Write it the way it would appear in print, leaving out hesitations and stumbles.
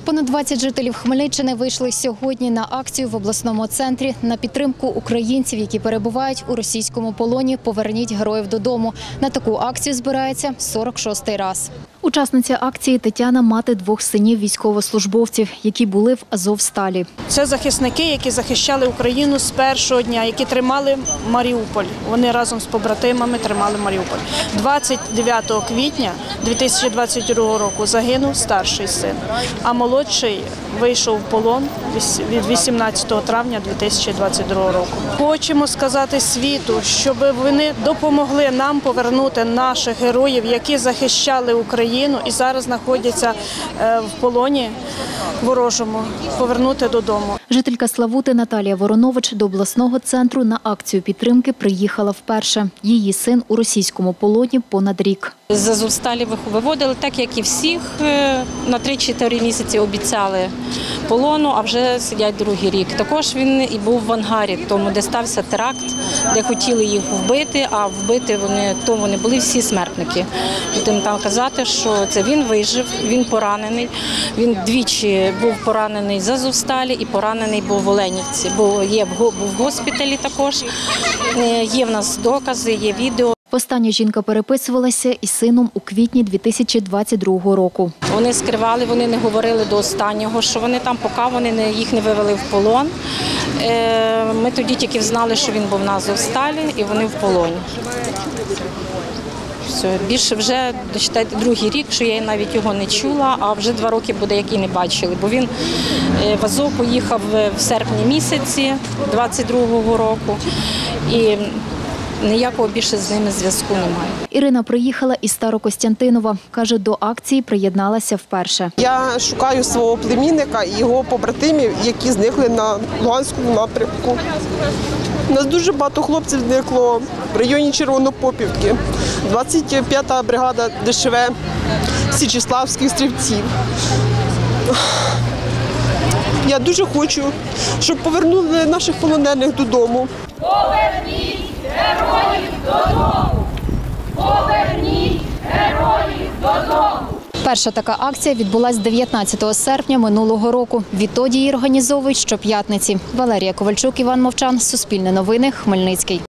Понад 20 жителів Хмельниччини вийшли сьогодні на акцію в обласному центрі на підтримку українців, які перебувають у російському полоні «Поверніть героїв додому». На таку акцію збирається 46-й раз. Учасниця акції Тетяна – мати двох синів військовослужбовців, які були в Азовсталі. Це захисники, які захищали Україну з першого дня, які тримали Маріуполь. Вони разом з побратимами тримали Маріуполь. 29 квітня 2022 року загинув старший син, а молодший вийшов в полон від 18 травня 2022 року. Хочемо сказати світу, щоб вони допомогли нам повернути наших героїв, які захищали Україну і зараз знаходяться в полоні ворожому, повернути додому. Жителька Славути Наталія Воронович до обласного центру на акцію підтримки приїхала вперше. Її син у російському полоні понад рік. З Азовсталі виводили, так як і всіх, на 3-4 місяці обіцяли полону, а вже сидять другий рік. Також він і був в ангарі, тому де стався теракт, де хотіли їх вбити, а вбити вони були всі смертники. Будемо там казати, що це він вижив, він поранений. Він двічі був поранений з Азовсталі і поранений був в Оленівці. Був в госпіталі також, є в нас докази, є відео. Востаннє жінка переписувалася із сином у квітні 2022 року. Вони скривали, вони не говорили до останнього, що вони там, поки їх не вивели в полон. Ми тоді тільки знали, що він був на Азовсталі і вони в полоні. Все, більше вже, дочитайте, другий рік, що я навіть його не чула, а вже 2 роки буде, як і не бачили. Бо він в Азов поїхав в серпні місяці 22-го року і ніякого більше з ними зв'язку немає. Ірина приїхала із Старокостянтинова. Каже, до акції приєдналася вперше. Я шукаю свого племінника і його побратимів, які зникли на Луганському напрямку. У нас дуже багато хлопців зникло в районі Червонопопівки. 25-та бригада ДШВ Січеславських стрільців. Я дуже хочу, щоб повернули наших полонених додому. Поверніть героїв додому! Поверніть героїв додому! Перша така акція відбулась 19 серпня минулого року. Відтоді її організовують щоп'ятниці. Валерія Ковальчук, Іван Мовчан, Суспільне новини, Хмельницький.